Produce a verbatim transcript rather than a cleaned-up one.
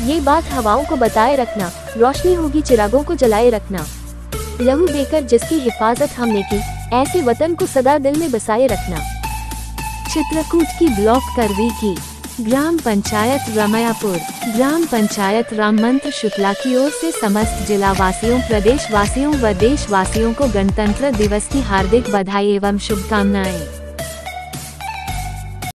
ये बात हवाओं को बताए रखना, रोशनी होगी चिरागों को जलाए रखना। लहू देकर जिसकी हिफाजत हमने की, ऐसे वतन को सदा दिल में बसाए रखना। चित्रकूट की ब्लॉक करवी की ग्राम पंचायत रमयापुर ग्राम पंचायत राम मंत्र शुक्ला की ओर से समस्त जिला वासियों, प्रदेश वासियों व देश वासियों को गणतंत्र दिवस की हार्दिक बधाई एवं शुभकामनाएं।